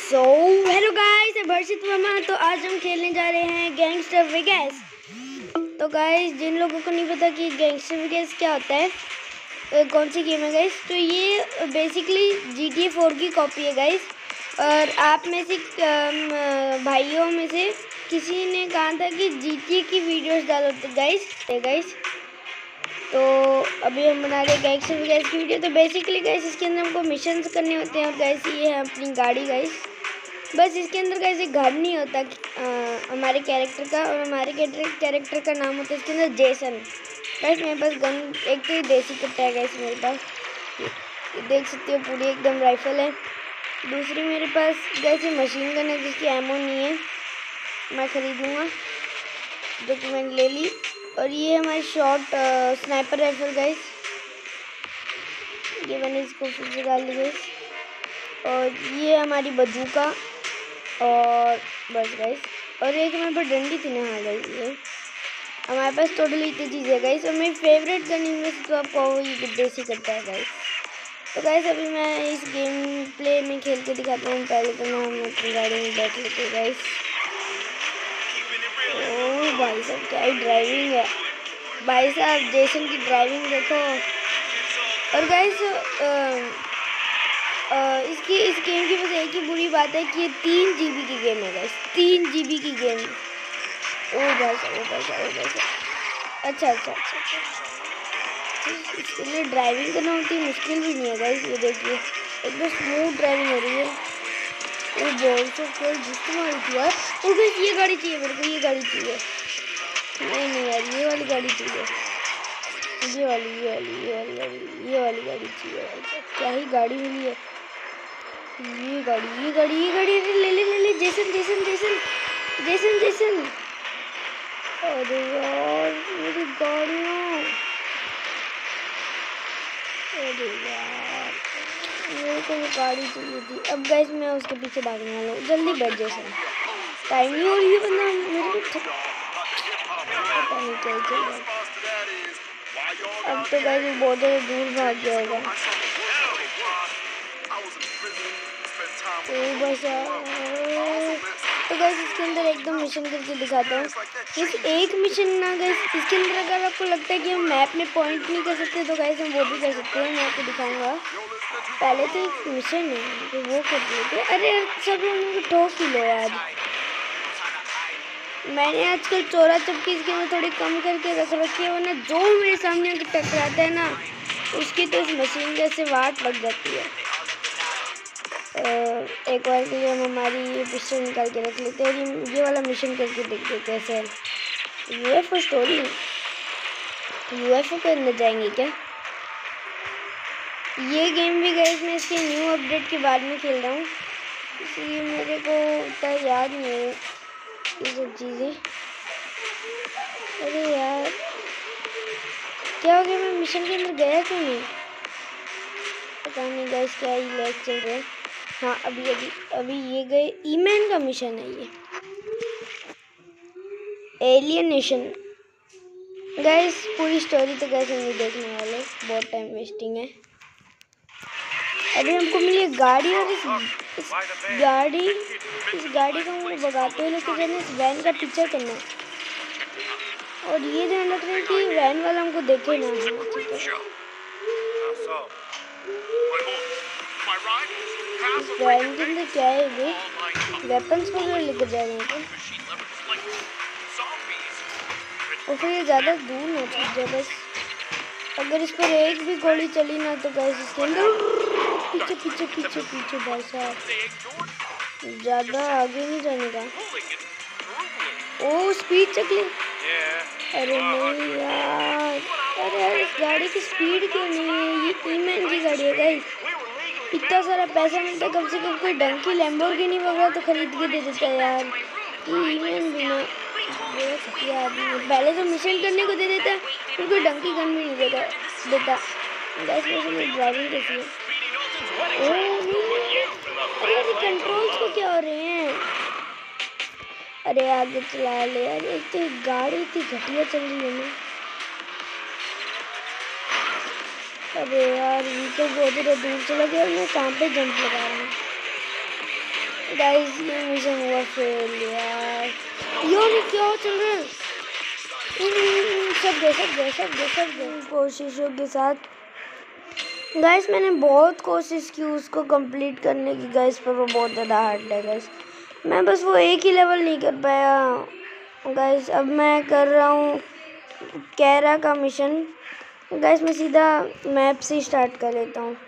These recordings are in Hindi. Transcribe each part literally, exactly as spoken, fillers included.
सो हेलो गाइस, मैं हर्षित वर्मा। तो आज हम खेलने जा रहे हैं गैंगस्टर वेगास। तो गाइस, जिन लोगों को नहीं पता कि गैंगस्टर वेगास क्या होता है, कौन सी गेम है गाइस, तो ये basically G T A four की कॉपी है गाइस। और आप में से भाइयों में से किसी ने कहा था कि जी टी ए की वीडियोस डालो तो गाइस गाइस तो अभी हम बना रहे हैं गैंगस्टर वेगास की वीडियो। तो बेसिकली गाइस, इसके अंदर हमको मिशंस करने होते हैं। और गाइस, ये है अपनी गाड़ी गाइस। बस इसके अंदर गाइस एक घर नहीं होता आ, हमारे कैरेक्टर का, और हमारे कैरेक्टर का नाम होता है इसके अंदर जेसन। गाइस, मेरे पास गन एक तो देसी कट्टा है गाइस मेरे पास, ये देख सकते हो, पूरी एकदम राइफल है। दूसरी मेरे पास गाइस ये मशीन गन है जिसकी एमो नहीं है, मैं खरीदूँगा, जो कि मैंने ले ली। और ये हमारी शॉर्ट स्नाइपर राइफल गाइस, ये मैंने इसको फिर से डाल दी गाइस। और ये हमारी बंदूका, और बस गाइस। और एक हमारे पास डंडी थी ना, हाँ गाइस, ये हमारे पास टोटली इतनी चीज़ें है गाइस। और मेरी फेवरेट गन इनमें से तो आपको ये देसी करता है गाइस। तो गाइस, अभी मैं इस गेम प्ले में खेल के दिखाता हूँ। पहले तो मैं हम अपनी गाड़ी में बैठ लेते हैं गाइस। ओह भाई साहब, क्या ही ड्राइविंग है भाई साहब, जेसन की ड्राइविंग देखो। और गाइस, इसकी इस गेम की बस एक ही बुरी बात है कि ये तीन जी बी की गेम है गाइस, तीन जी बी की गेम। ओ भाई साहब, ओ भाई साहब, ओ भाई साहब, अच्छा अच्छा अच्छा अच्छा इसके लिए ड्राइविंग करना उतनी मुश्किल भी नहीं है गाइस। ये देखिए, एकदम स्मूथ ड्राइविंग हो रही है। ओ बहुत से कोई जिसको मारी थी यार। ओ गाइस, ये गाड़ी चाहिए मेरे को, ये गाड़ी चाहिए। नहीं नहीं यार, ये वाली गाड़ी चाहिए, ये वाली ये वाली ये वाली गाड़ी ये वाली गाड़ी चाहिए। क्या ही गाड़ी मिली है, ये गाड़ी ये गाड़ी ये गाड़ी अरे ले ले ले ले Jason Jason Jason Jason Jason अरे यार मेरी गाड़ियाँ, अरे यार मेरे को वो गाड़ी चाहिए थी। अब गाइस, मैं उसके पीछे भागने वाला हूँ, जल्दी बैठ जेसन, टाइम नहीं हो रही है बंदा मेरे को पता नहीं क्या चल रहा है। अब तो गाइस वो बहुत ज़्यादा दूर भाग जाएगा। तो बस तो गाइस, इसके अंदर एकदम मिशन करके दिखाता हूँ। इस एक मिशन ना गाइस, इसके अंदर अगर आपको लगता है कि हम मैप में पॉइंट नहीं कर सकते तो गाइस हम वो भी कर सकते हैं। मैं आपको दिखाऊंगा। पहले तो एक मिशन है तो वो कर लेते। अरे सब लोगों को ठोक ही लो आज। मैंने आजकल चोरा चपकी इसके अंदर थोड़ी कम करके रख रखी है, वरना जो मेरे सामने टकराता है ना, उसकी तो इस मशीन जैसे वाट लग जाती है। एक बार के लिए हम हमारी ये पिस्टल निकाल के रख लेते हैं। ये ये वाला मिशन करके देखते हैं कैसे है। यूएफओ स्टोरी, यूएफओ के अंदर जाएंगे क्या? ये गेम भी गई मैं इसके न्यू अपडेट के बाद में खेल रहा हूँ, इसलिए मेरे को उतना याद नहीं है ये सब चीज़ें। अरे यार क्या हो गया, मैं मिशन के अंदर गया क्यों नहीं, पता नहीं गाइस, क्या ही लैग चल रहा है। हाँ अभी अभी अभी ये गए, ईमैन का मिशन है ये, एलियनेशन। गाइस पूरी स्टोरी तो गाइस नहीं देखने वाले, बहुत टाइम वेस्टिंग है। अभी हमको मिली गाड़ी, और इस, इस गाड़ी इस गाड़ी को हमको भगाते हुए लेके जाना, इस वैन का पीछा करना है। और ये ध्यान रखना है कि वैन वाला हमको देखे ना। ठीक है, इस वैन के अंदर क्या है, ये वेपन्स वगैरह लेकर जा रहे हैं और फिर ये ज़्यादा दूर ना छूट जाए। बस अगर इस पर एक भी गोली चली ना तो गाइस इसके अंदर पीछे पीछे पीछे पीछे भाई साहब, ज़्यादा आगे नहीं जाने का। ओ स्पीड चेक ले, अरे नहीं यार, अरे यार इस गाड़ी की स्पीड क्यों नहीं है? ये ईमैन की गाड़ी है गाइस, इतना सारा पैसा मिलता है, कम से कम कोई डंकी लैम्बोर्गिनी वगैरह तो खरीद के दे देता है यार। ईमैन भी ना घटिया आदमी है, पहले तो मिशन करने को दे देता है, फिर कोई डंकी गन भी नहीं देता देता गैस वैसे मेरी ड्राइविंग कैसी है। अरे अरे कंट्रोल्स को क्या हो रहे हैं? अरे आगे चला ले यार, एक तो गाड़ी इतनी घटिया चल रही है ना। अरे यार ये तो बहुत ज़्यादा दूर चला गया, मैं कहाँ पे जंप लगा रहा हूँ। गाइस ये मिशन हुआ फेल यार। ये क्या चल रहा है? सब गए सब गए सब गए सब गए कोशिशों के साथ। गाइस मैंने बहुत कोशिश की उसको कंप्लीट करने की गाइस, पर वो बहुत ज़्यादा हार्ड है गाइस। मैं बस वो एक ही लेवल नहीं कर पाया गाइस। अब मैं कर रहा हूँ कैरा का मिशन गाइस। मैं सीधा मैप से स्टार्ट कर लेता हूँ।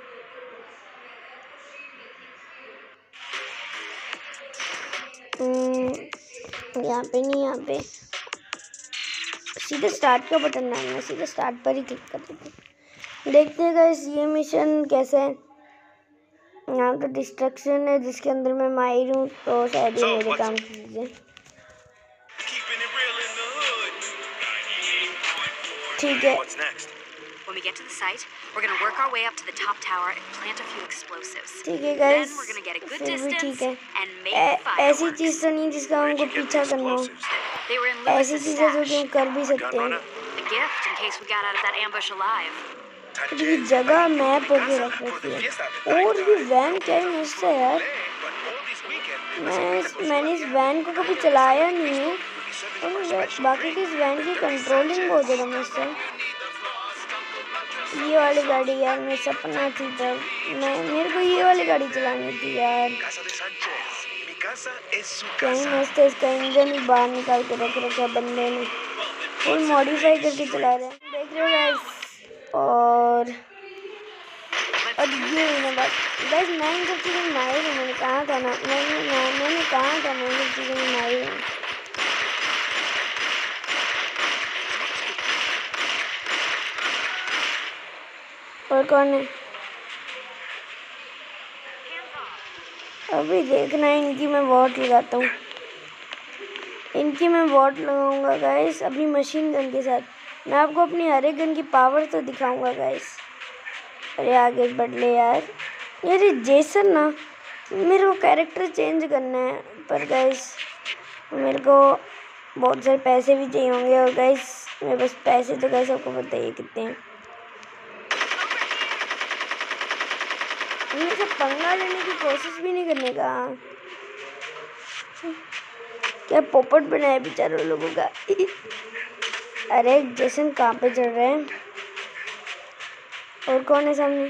यहाँ पे नहीं, यहाँ पे सीधे स्टार्ट का बटन ना, मैं सीधे स्टार्ट पर ही क्लिक कर देता हूँ। देखते हैं गाइस ये मिशन कैसे है। यहाँ तो डिस्ट्रक्शन है जिसके अंदर मैं माहिर हूँ, तो शायद ये मेरे काम की चीज़ें। ठीक है। When we get to the site, we're going to work our way up to the top tower and plant a few explosives. ठीक है guys, Then we're going to get a good फिर भी ठीक distance है। and make fireworks. ऐसी चीज़ तो नहीं जिसका हमको पीछा करना हो। They were in ऐसी Lewis's चीज़ें जो stash. कि हम कर भी सकते हैं। A gift in case we got out of that ambush alive. पूरी जगह मैप होके रख रखी है। और ये वैन क्या ही मस्त है यार। मैं मैंने इस वैन को कभी चलाया नहीं है, और बाकी की इस वैन की कंट्रोलिंग बहुत ज़्यादा मस्त है। ये वाली गाड़ी यार मेरा सपना थी, पर मैं मेरे को ये वाली गाड़ी चलानी थी यार। कहीं मस्त है, इसका इंजन ही बाहर निकाल के रख रखा है बंदे ने, फुल मॉडिफाई करके चला रहे हैं, देख रहे हो गाइस। और और ये ना बात गाइस, मैं इन सब चीज़ों में माहिर हूँ। मैंने कहा था ना, मैंने मैंने कहा था मैं इन सब चीज़ों में माहिर हूँ। और कौन है? अभी देखना है, इनकी मैं वॉट लगाता हूँ। इनकी मैं वॉट लगाऊंगा गाइस अपनी मशीन गन के साथ। मैं आपको अपनी हर एक गन की पावर तो दिखाऊंगा गाइस। अरे आगे बढ़ ले यार। यार ये जेसन ना, मेरे को कैरेक्टर चेंज करना है, पर गाइस मेरे को बहुत सारे पैसे भी चाहिए होंगे। और गाइस मेरे पास पैसे तो गाइस आपको पता ही है कितने हैं। मेरे से पंगा लेने की कोशिश भी नहीं करने का। क्या पोपट बनाया बेचारों लोगों का। अरे जेसन कहाँ पे चढ़ रहे हैं? और कौन है सामने?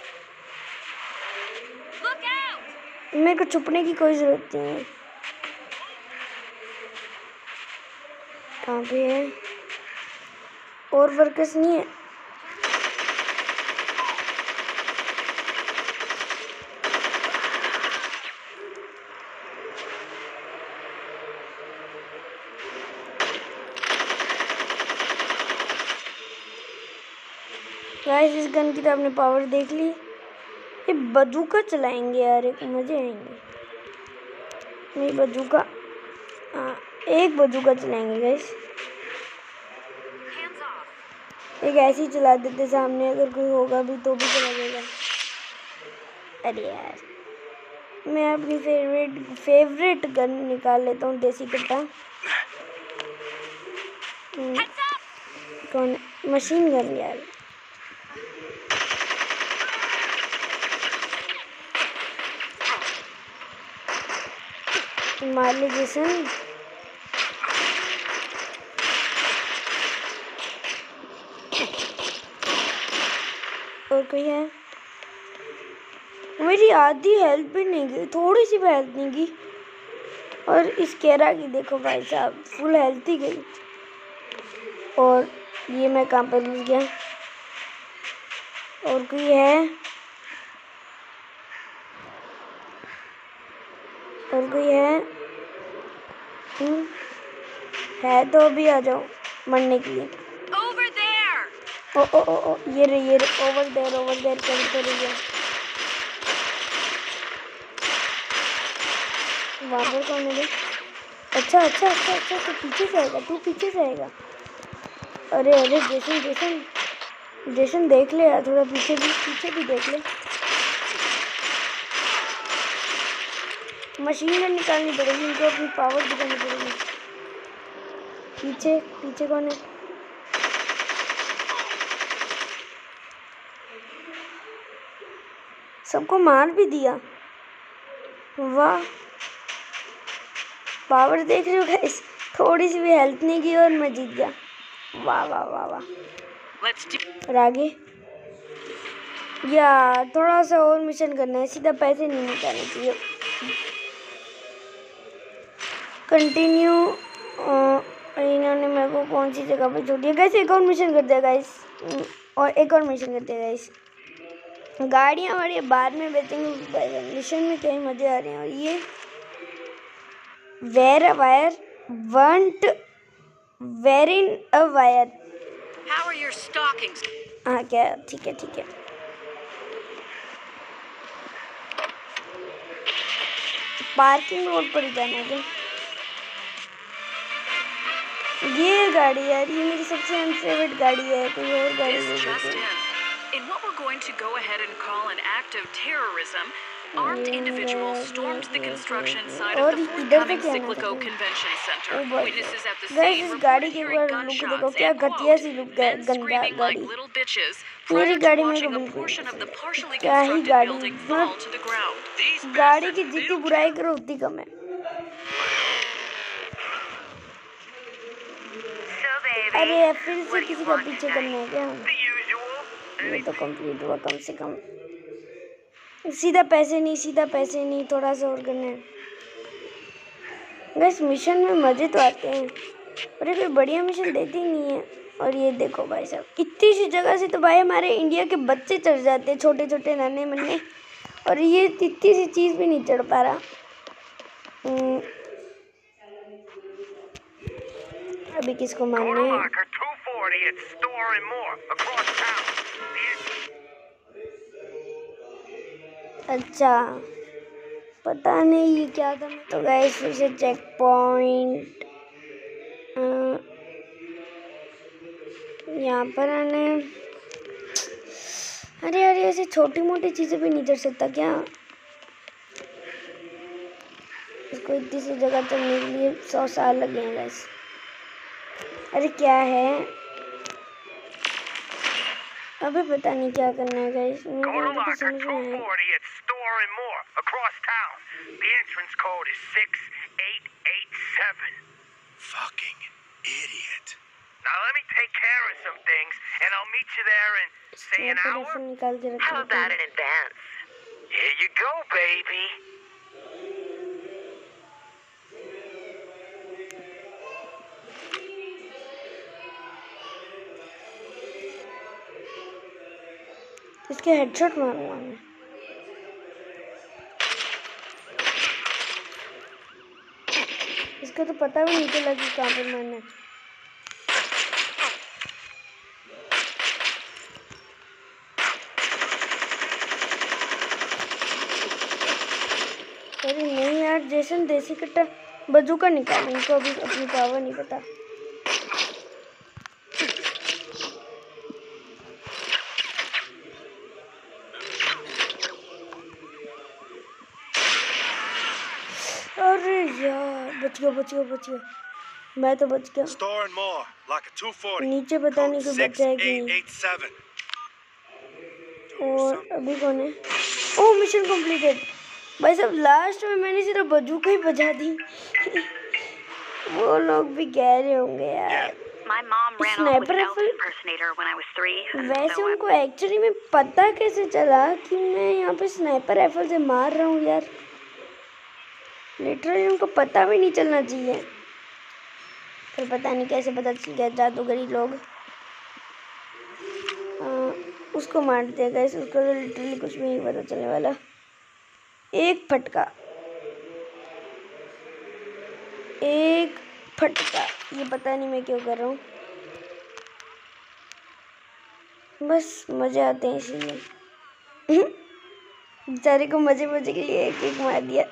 मेरे को छुपने की कोई जरूरत नहीं है। कहाँ पे है? और वर्कर्स नहीं है? गाइस इस गन की तो आपने पावर देख ली। ये बंदूका चलाएंगे यार, एक मजे आएंगे। नहीं बंदूका, हाँ एक बंदूका चलाएंगे गाइस। एक ऐसी चला देते सामने, अगर कोई होगा भी तो भी चला देगा। अरे यार मैं अपनी फेवरेट फेवरेट गन निकाल लेता हूँ, देसी कट्टा। कौन? मशीन गन यार। मार ले जेसन। और कोई है? मेरी आधी हेल्थ भी नहीं गई, थोड़ी सी भी हेल्थ नहीं गई। और इस कैरा की देखो भाई साहब, फुल हेल्थ ही गई। और ये मैं कहाँ पर घुस गया? और कोई है? और कोई है? हुँ? है तो अभी आ जाओ मरने के लिए। ओ ओ ओ ओ ये रे ये रे ओवर देयर ओवर देयर करते रहिए। वहाँ पर कौन है? अच्छा अच्छा अच्छा अच्छा तो पीछे से आएगा, तू पीछे से आएगा। अरे अरे जेसन जेसन जेसन देख ले यार, थोड़ा पीछे भी पीछे भी देख ले। मशीन गन निकालनी पड़ेगी इनको, अपनी पावर दिखानी पड़ेगी। पीछे पीछे कौन है? सबको मार भी दिया, वाह। पावर देख रहे हो गाइस, थोड़ी सी भी हेल्थ नहीं की और मैं जीत गया। वाह वाह वाह वाह। और आगे या थोड़ा सा और मिशन करना है, सीधा पैसे नहीं निकालने चाहिए। कंटिन्यू। इन्होंने मेरे को कौन सी जगह पे छोड़ दिया गाइस? एक और मिशन कर दिया गाइस, और एक और मिशन कर दिया गाइस। गाड़ियाँ वाड़ियाँ बाद में बेचेंगे, मिशन में कई मजे आ रहे हैं। और ये wear a wire want wear in a wire. हाँ क्या, ठीक है ठीक है। पार्किंग रोड पर ही जाना है। ये गाड़ी यार, ये मेरी सबसे अनफेवरेट गाड़ी है। कोई और गाड़ी है? In what we're going to go ahead and call an act of terrorism, armed individuals stormed the construction site of the forthcoming Cyclico Convention Center. Witnesses at the scene reported hearing gunshots and quote, men screaming like little bitches prior to watching a portion of the partially constructed building fall to the ground. गाड़ी की जितनी बुराई करो उतनी कम है। अरे फिर से किसी का पीछे करना है क्या? ये तो कंप्लीट हुआ कम से कम। सीधा पैसे नहीं, सीधा पैसे नहीं, थोड़ा सा और करना है। बस मिशन में मजे तो आते हैं, अरे कोई बढ़िया मिशन देती नहीं है। और ये देखो भाई साहब, इतनी सी जगह से तो भाई हमारे इंडिया के बच्चे चढ़ जाते हैं, छोटे छोटे नन्हे मुन्ने, और ये इतनी सी चीज़ भी नहीं चढ़ पा रहा। अभी किसको मारना है? अच्छा पता नहीं ये क्या था। तो गाइस फिर से चेक पॉइंट, यहाँ पर आने। अरे अरे ऐसे छोटी मोटी चीज़ें भी नहीं चढ़ सकता क्या? इसको इतनी सी जगह चढ़ने के लिए सौ साल लगे हैं गाइस। अरे क्या है, अभी पता नहीं क्या करना है गाइस, मुझे तो समझ में नहीं। The entrance code is six eight eight seven. Fucking idiot. Now let me take care of some things and I'll meet you there in, say, an hour. How about in advance? Here you go, baby. इसके हेडशॉट मारूंगा मैं। इसको तो पता भी नहीं चला कि कहाँ पर मारना है। अरे नहीं यार, जैसन देसी कट्टा बंदूका निकाल, इनको अभी अपनी पावर नहीं पता। अरे यार बच गया बच गया बच गया, मैं तो बच गया। नीचे पता नहीं कोई बचा है कि नहीं। और अभी कौन है? Oh mission completed. भाई साहब लास्ट में मैंने सिर्फ बंदूक ही बजा दी। वो लोग भी कह रहे होंगे यार। स्नाइपर राइफल, वैसे उनको एक्चुअली में पता कैसे चला कि मैं यहाँ पे स्नाइपर राइफल से मार रहा हूँ यार? लिटरली उनको पता भी नहीं चलना चाहिए, फिर पता नहीं कैसे पता चल गया। जादूगरी लोग आ, उसको मारते हैं गाइस, उसको तो लिटरली कुछ भी नहीं पता चलने वाला। एक फटका, एक फटका, ये पता नहीं मैं क्यों कर रहा हूँ, बस मजे आते हैं इसीलिए। बेचारे को मजे मजे के लिए एक एक मार दिया।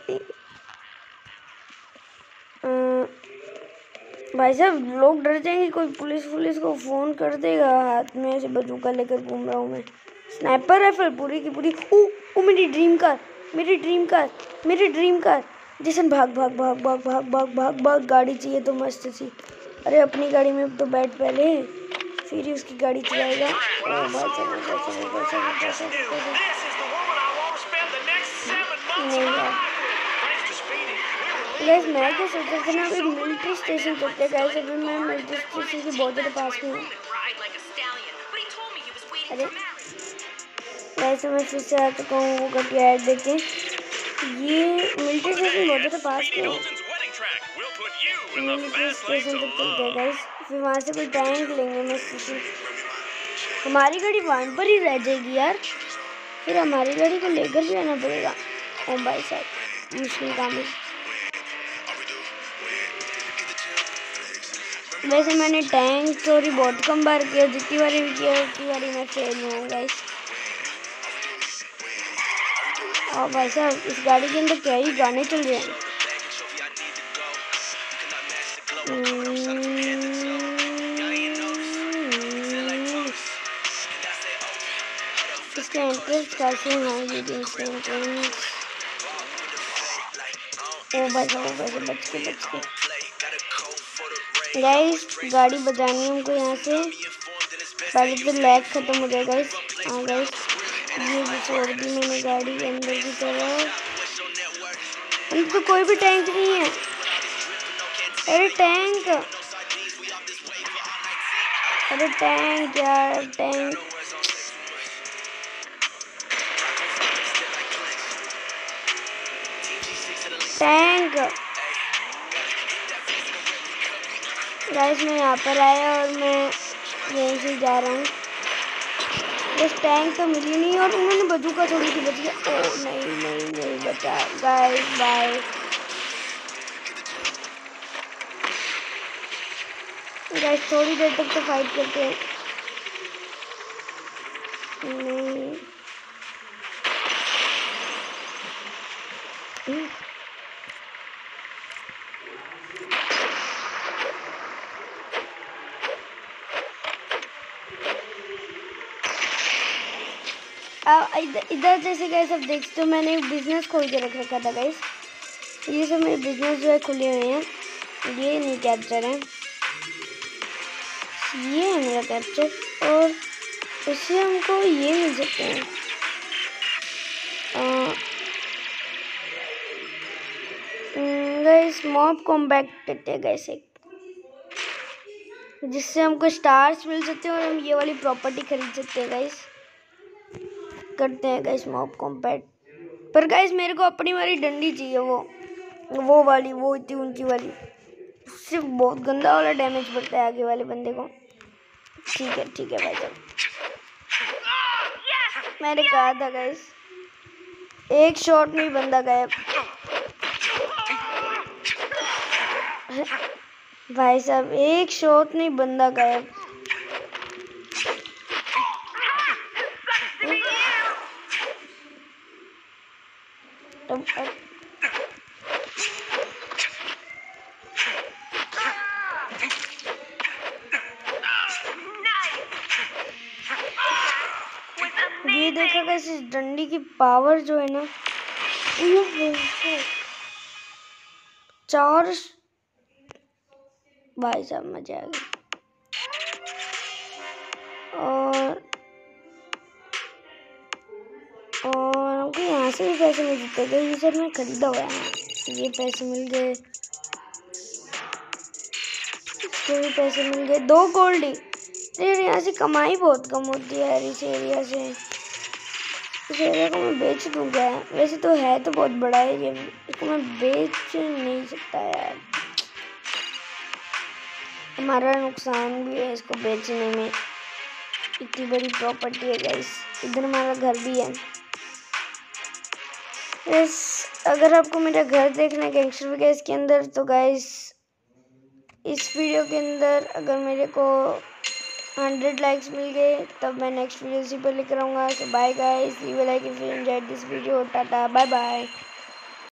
भाई साहब लोग डर जाएंगे, कोई पुलिस पुलिस को फ़ोन कर देगा। हाथ में ऐसे बंदूका लेकर घूम रहा हूँ मैं, स्नाइपर राइफल पूरी की पूरी। ओ ओ मेरी ड्रीम कार, मेरी ड्रीम कार, मेरी ड्रीम कार। जैसन भाग भाग भाग भाग भाग भाग भाग भाग। गाड़ी चाहिए तो मस्त सी। अरे अपनी गाड़ी में तो बैठ पहले, फिर ही उसकी गाड़ी चलाएगा। नहीं यार गैस मैं क्या सोच रहा था ना, अभी मिलिट्री स्टेशन चलते हैं गैस। अभी मैं मिलिट्री स्टेशन के बहुत ज़्यादा पास में हूँ। अरे वैसे मैं फिर से आ चुका हूँ वो करके ऐड देखे। ये मिलिट्री स्टेशन बहुत ज़्यादा पास में है। मिलिट्री स्टेशन तक चलते हैं गैस, फिर वहाँ से कोई टैंक लेंगे मस्त से। हमारी गाड़ी वहाँ पर ही रह जाएगी यार, फिर हमारी गाड़ी को लेकर भी आना पड़ेगा। ओ भाई साहब मुश्किल काम है। वैसे मैंने टैंक चोरी बहुत कम बार किया, जितनी बारी भी किया उतनी बारी मैं फेल हूँ गाइस। और भाई साहब इस गाड़ी के अंदर क्या ही गाने चल रहे हैं। इसके एंट्रेंस कैसे हैं ये भी इसके एंट्रेंस। ओ भाई साहब वैसे बच के बच के गाइस गाड़ी बचानी है हमको यहाँ से। पहले तो लैग खत्म हो जाएगा गाइस। हाँ गाइस ये भी छोड़ दी मैंने गाड़ी के अंदर की तरफ। अंदर तो कोई भी टैंक नहीं है। अरे टैंक, अरे टैंक यार टैंक। टैंक गाइस मैं यहाँ पर आया और मैं यहीं से जा रहा हूँ। बस टैंक तो मिली नहीं और उन्होंने बंदूक छोड़ी थी, बच गया। ओ नहीं नहीं नहीं बचा गाइस। बाय गाइस थोड़ी देर तक तो फाइट करते हैं। नहीं इधर जैसे गाइस अब देख सकते हो मैंने एक बिजनेस खोल के रख रखा था गाइस। ये सब मेरे बिजनेस जो है खुले हुए हैं। ये नहीं कैप्चर है, ये है मेरा कैप्चर और इससे हमको ये मिल सकते हैं। गाइस मॉब कॉम्बैट करते हैं गाइस एक, जिससे हमको स्टार्स मिल सकते हैं और हम ये वाली प्रॉपर्टी खरीद सकते हैं गाइस। करते हैं गाइस मॉब कॉम्बैट। पर गाइस मेरे को अपनी वाली डंडी चाहिए, वो वो वाली, वो इतनी ऊंची वाली। उससे बहुत गंदा वाला डैमेज पड़ता है आगे वाले बंदे को। ठीक है ठीक है भाई साहब, मैंने कहा था गाइस एक शॉट में बंदा गायब। भाई साहब एक शॉट नहीं बंदा गायब। अब अब ये देखा कैसे इस डंडी की पावर जो है ना, चार। भाई साहब मजा आ गया। और और हमको यहाँ से भी पैसे मिल सकते थे। ये सब मैं खरीदा हुआ है, ये पैसे मिल गए, इसके भी पैसे मिल गए। दो गोल्डी। यार यहाँ से कमाई बहुत कम होती है यार इस एरिया से। इस एरिया को मैं बेच दूँ क्या? वैसे तो है तो बहुत बड़ा है ये, इसको मैं बेच नहीं सकता यार, हमारा नुकसान भी है इसको बेचने में। इतनी बड़ी प्रॉपर्टी है गाइस, इधर हमारा घर भी है। यस अगर आपको मेरा घर देखना है गैंगस्टर विगेस के अंदर तो गाइस इस वीडियो के अंदर अगर मेरे को हंड्रेड लाइक्स मिल गए तब मैं नेक्स्ट वीडियो इसी पर लेकर आऊँगा। So bye guys, leave a like if you enjoyed this video. Tata bye bye.